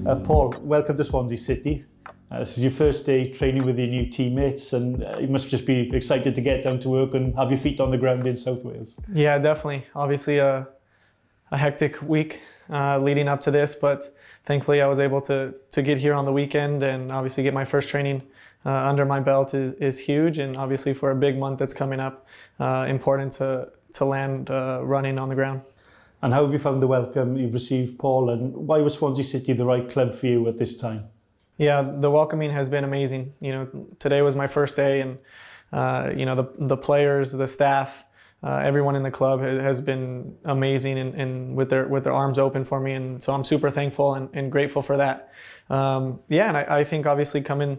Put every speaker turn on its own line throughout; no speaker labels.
Paul, welcome to Swansea City. This is your first day training with your new teammates, and you must just be excited to get down to work and have your feet on the ground in South Wales.
Yeah, definitely. Obviously a hectic week leading up to this, but thankfully I was able to get here on the weekend and obviously get my first training under my belt is huge, and obviously for a big month that's coming up, important to land running on the ground.
And how have you found the welcome you've received, Paul, and why was Swansea City the right club for you at this time?
Yeah, the welcoming has been amazing. You know, today was my first day, and you know, the players, the staff, everyone in the club has been amazing and with their arms open for me, and so I'm super thankful and grateful for that. Yeah, and I think obviously coming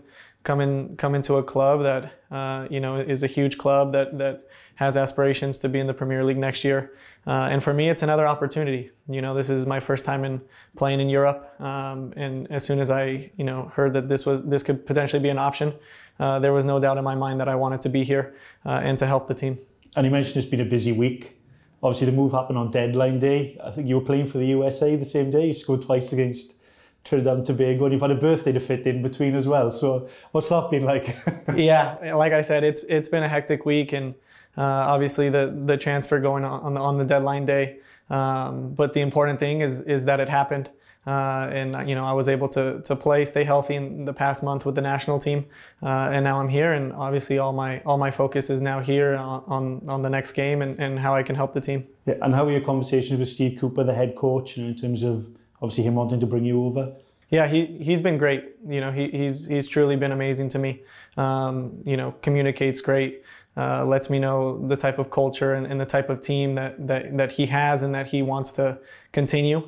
to a club that you know, is a huge club that has aspirations to be in the Premier League next year, and for me it's another opportunity. You know, this is my first time playing in Europe, and as soon as I heard that this could potentially be an option, there was no doubt in my mind that I wanted to be here and to help the team.
And you mentioned it's been a busy week. Obviously the move happened on deadline day. I think you were playing for the USA the same day. You scored twice against Trinidad and Tobago, and you've had a birthday to fit in between as well. So what's that been like?
Yeah, like I said, it's been a hectic week, and obviously the transfer going on the deadline day. But the important thing is that it happened, and you know, I was able to play, stay healthy in the past month with the national team, and now I'm here, and obviously all my focus is now here on the next game and how I can help the team.
Yeah, and how were your conversations with Steve Cooper, the head coach, in terms of obviously him wanting to bring you over?
Yeah, he's been great. You know, he's truly been amazing to me. You know, communicates great, lets me know the type of culture and the type of team that he has and that he wants to continue.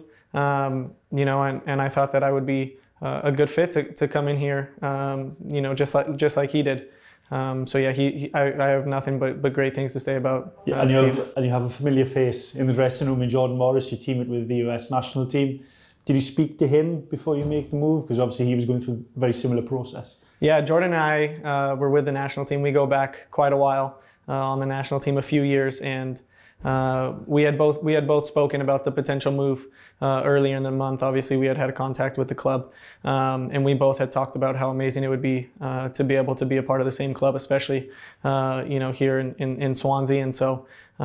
You know, and I thought that I would be a good fit to come in here. You know, just like he did. So yeah, I have nothing but great things to say about Steve.
And you have a familiar face in the dressing room in Jordan Morris, your teammate with the US national team. Did you speak to him before you make the move? Because obviously he was going through a very similar process.
Yeah, Jordan and I were with the national team. We go back quite a while on the national team, a few years, and we had both spoken about the potential move earlier in the month. Obviously, we had contact with the club, and we both had talked about how amazing it would be to be able to be a part of the same club, especially you know, here in Swansea. And so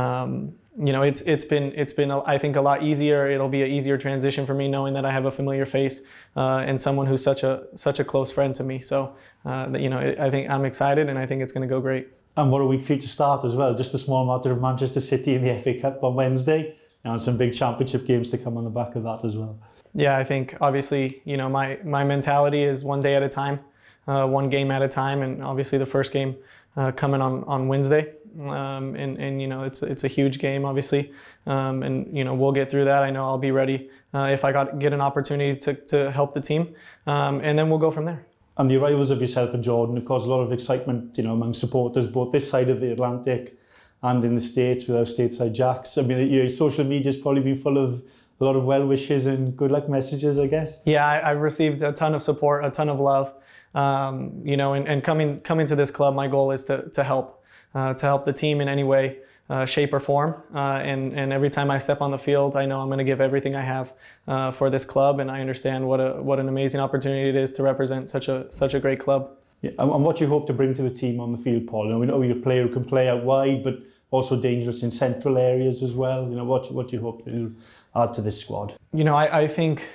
you know, it's been I think a lot easier. It'll be an easier transition for me knowing that I have a familiar face and someone who's such a close friend to me. So you know, I think I'm excited, and I think it's going to go great.
And what a week for you to start as well. Just a small matter of Manchester City in the FA Cup on Wednesday, and some big championship games to come on the back of that as well.
Yeah, I think obviously, you know, my mentality is one day at a time, one game at a time, and obviously the first game coming on Wednesday. And you know, it's a huge game, obviously, and you know, we'll get through that. I know I'll be ready if I get an opportunity to help the team, and then we'll go from there.
And the arrivals of yourself and Jordan have caused a lot of excitement, you know, among supporters both this side of the Atlantic and in the States with our stateside Jacks. I mean, your social media's probably been full of a lot of well wishes and good luck messages, I guess.
Yeah, I've received a ton of support, a ton of love. You know, and coming to this club, my goal is to help the team in any way, shape or form. And every time I step on the field, I know I'm going to give everything I have for this club, and I understand what an amazing opportunity it is to represent such a great club.
Yeah, and what do you hope to bring to the team on the field, Paul? You know, we know you're a player who can play out wide, but also dangerous in central areas as well. You know, what do you hope to add to this squad? You know,
I think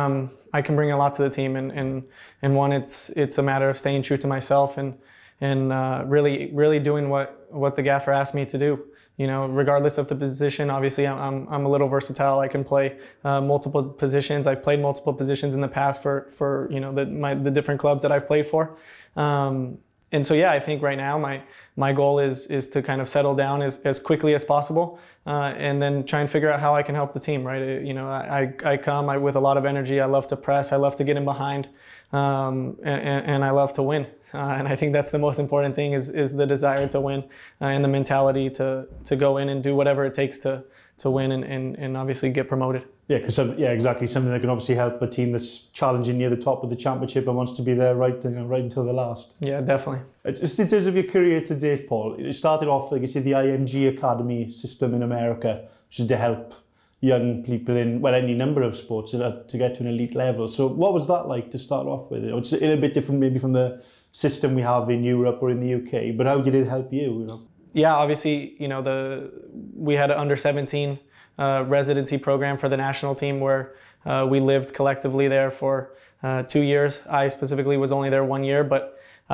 I can bring a lot to the team, and one, it's a matter of staying true to myself and really doing what the gaffer asked me to do. You know, regardless of the position, obviously I'm a little versatile. I can play multiple positions. I've played multiple positions in the past for you know, the different clubs that I've played for. And so yeah, I think right now my goal is to kind of settle down as quickly as possible, and then try and figure out how I can help the team. Right? You know, I come with a lot of energy. I love to press. I love to get in behind, and I love to win. And I think that's the most important thing is the desire to win, and the mentality to go in and do whatever it takes to win and obviously get promoted.
Yeah, exactly. Something that can obviously help a team that's challenging near the top of the championship and wants to be there right until the last.
Yeah, definitely.
Just in terms of your career to date, Paul, it started off, like you said, the IMG Academy system in America, which is to help young people in, well, any number of sports to get to an elite level. So what was that like to start off with? It's a little bit different maybe from the system we have in Europe or in the UK, but how did it help you?
Yeah, obviously, we had an under-17 residency program for the national team where we lived collectively there for 2 years. I specifically was only there 1 year, but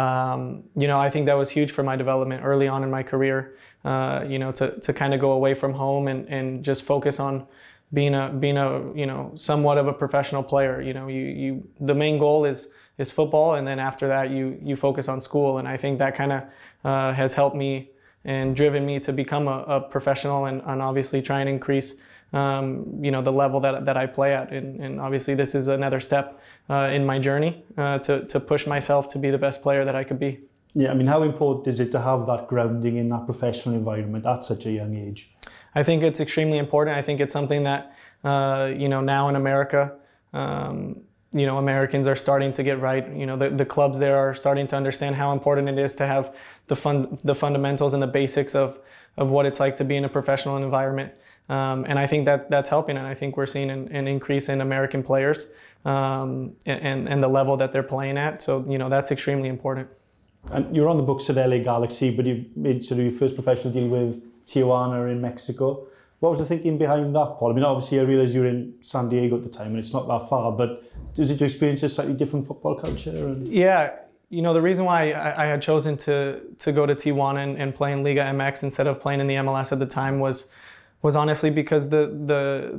I think that was huge for my development early on in my career. To kind of go away from home and just focus on being a somewhat of a professional player. The main goal is football, and then after that you focus on school. And I think that kind of has helped me and driven me to become a professional and obviously try and increase the level that I play at. And obviously this is another step in my journey to push myself to be the best player that I could be.
Yeah, I mean, how important is it to have that grounding in that professional environment at such a young age?
I think it's extremely important. I think it's something that, now in America, Americans are starting to get right. The clubs there are starting to understand how important it is to have the fundamentals and the basics of what it's like to be in a professional environment. And I think that's helping. And I think we're seeing an increase in American players and the level that they're playing at. So, that's extremely important.
And you're on the books at LA Galaxy, but you made sort of your first professional deal with Tijuana in Mexico. What was the thinking behind that, Paul? I mean, obviously I realise you were in San Diego at the time and it's not that far, but was it to experience a slightly different football culture?
Yeah, the reason why I had chosen to go to Tijuana and play in Liga MX instead of playing in the MLS at the time was honestly because the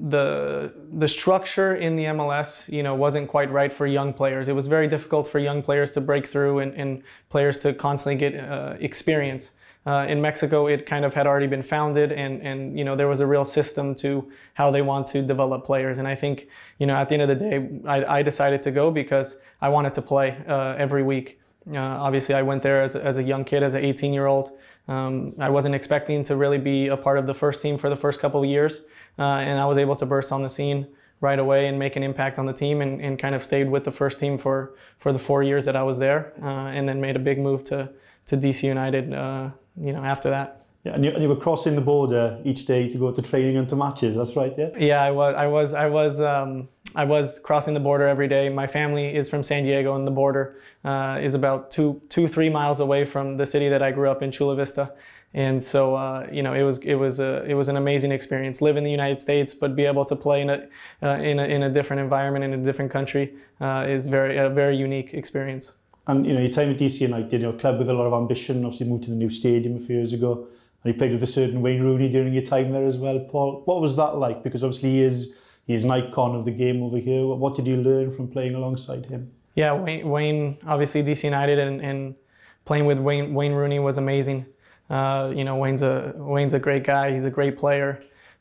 structure in the MLS, wasn't quite right for young players. It was very difficult for young players to break through and players to constantly get experience. In Mexico, it kind of had already been founded and there was a real system to how they want to develop players. And I think, at the end of the day, I decided to go because I wanted to play every week. Obviously, I went there as a young kid, as an 18-year-old. I wasn't expecting to really be a part of the first team for the first couple of years. And I was able to burst on the scene right away and make an impact on the team and kind of stayed with the first team for the 4 years that I was there. And then made a big move to DC United, after that.
Yeah, and you were crossing the border each day to go to training and to matches. That's right, yeah.
Yeah, I was crossing the border every day. My family is from San Diego, and the border is about 3 miles away from the city that I grew up in, Chula Vista. And so, it was an amazing experience. Live in the United States, but be able to play in a different environment in a different country is a very unique experience.
And your time at DC United, a club with a lot of ambition, obviously moved to the new stadium a few years ago, and you played with a certain Wayne Rooney during your time there as well, Paul. What was that like? Because obviously he is an icon of the game over here. What did you learn from playing alongside him? Yeah,
Wayne obviously DC United and playing with Wayne Rooney was amazing. Wayne's a great guy. He's a great player.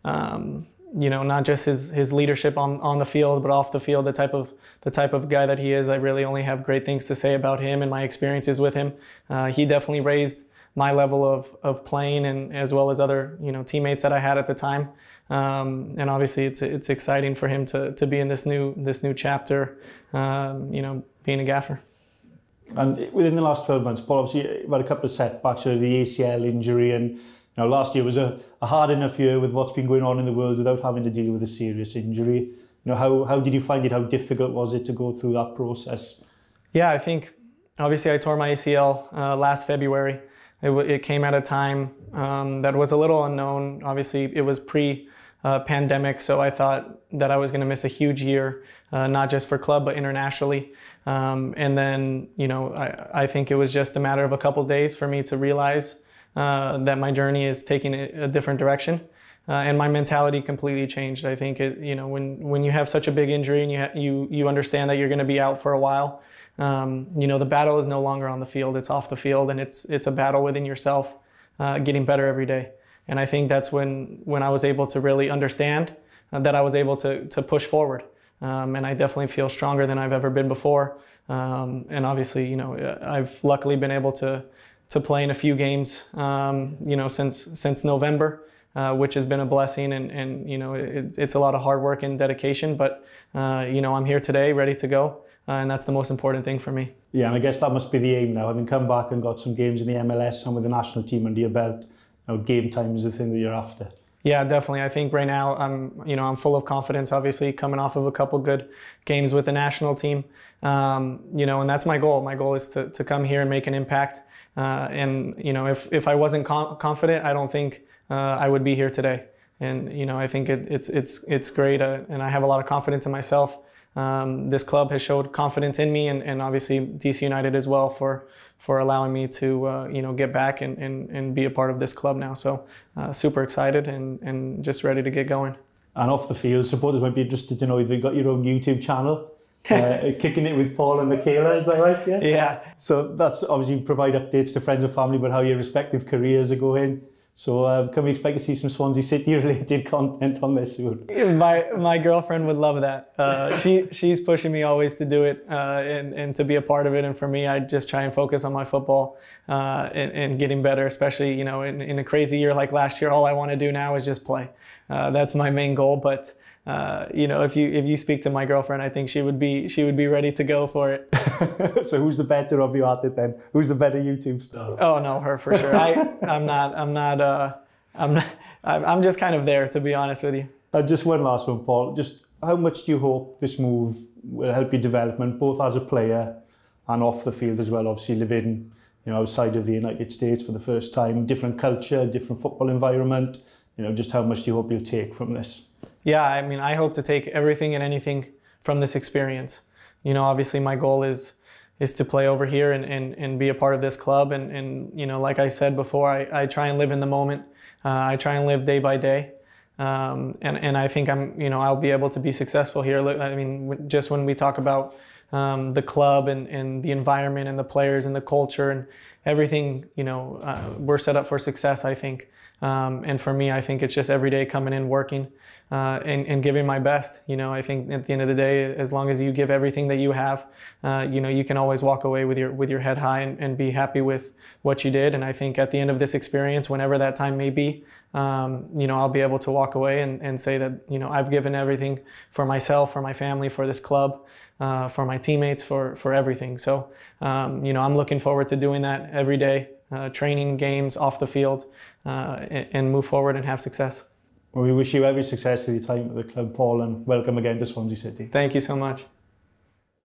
Not just his leadership on the field, but off the field, the type of guy that he is. I really only have great things to say about him and my experiences with him. He definitely raised my level of playing, and as well as other teammates that I had at the time. And obviously it's exciting for him to be in this new chapter, being a gaffer.
And within the last 12 months, Paul, obviously you've had a couple of setbacks, the ACL injury, and last year was a hard enough year with what's been going on in the world without having to deal with a serious injury. How did you find it? How difficult was it to go through that process? Yeah,
I think obviously I tore my ACL last February. It came at a time that was a little unknown. Obviously, it was pre-pandemic, so I thought that I was going to miss a huge year, not just for club, but internationally. And then, I think it was just a matter of a couple of days for me to realize that my journey is taking a different direction. And my mentality completely changed. I think when you have such a big injury and you understand that you're going to be out for a while, the battle is no longer on the field, it's off the field, and it's a battle within yourself, getting better every day. And I think that's when I was able to really understand that I was able to push forward. And I definitely feel stronger than I've ever been before. And obviously, I've luckily been able to play in a few games, since November, which has been a blessing, and it's a lot of hard work and dedication, but I'm here today ready to go. And that's the most important thing for me. Yeah,
and I guess that must be the aim now. Having come back and got some games in the MLS and with the national team under your belt, game time is the thing that you're after.
Yeah, definitely. I think right now I'm full of confidence. Obviously, coming off of a couple good games with the national team, and that's my goal. My goal is to come here and make an impact. And if I wasn't confident, I don't think I would be here today. And I think it's great, and I have a lot of confidence in myself. This club has showed confidence in me, and obviously DC United as well for allowing me to get back and be a part of this club now. So super excited and just ready to get going.
And off the field, supporters might be interested to know if you've got your own YouTube channel, kicking it with Paul and Michaela, is that right? Yeah.
Yeah.
So that's obviously provide updates to friends and family about how your respective careers are going. So can we expect to see some Swansea City related content on this soon?
My girlfriend would love that. She's pushing me always to do it and to be a part of it. And for me, I just try and focus on my football and getting better, especially in a crazy year like last year. All I want to do now is just play. That's my main goal. But if you speak to my girlfriend, I think she would be ready to go for it.
So who's the better of you at it then? Who's the better YouTube star?
Oh no, her for sure. I'm just kind of there, to be honest with you.
Just one last one, Paul. Just how much do you hope this move will help your development, both as a player and off the field as well? Obviously living outside of the United States for the first time, different culture, different football environment. Just how much do you hope you'll take from this?
Yeah, I mean, I hope to take everything and anything from this experience. Obviously my goal is to play over here and be a part of this club. And like I said before, I try and live in the moment. I try and live day by day. And I think I'll be able to be successful here. I mean, just when we talk about the club and the environment and the players and the culture and everything, we're set up for success, I think. And for me, I think it's just every day coming in, working, and giving my best. I think at the end of the day, as long as you give everything that you have, you can always walk away with your head high and be happy with what you did. And I think at the end of this experience, whenever that time may be, I'll be able to walk away and say that, I've given everything for myself, for my family, for this club, for my teammates, for everything. So, I'm looking forward to doing that every day, training, games, off the field, and move forward and have success.
Well, we wish you every success with your time at the club, Paul, and welcome again to Swansea City.
Thank you so much.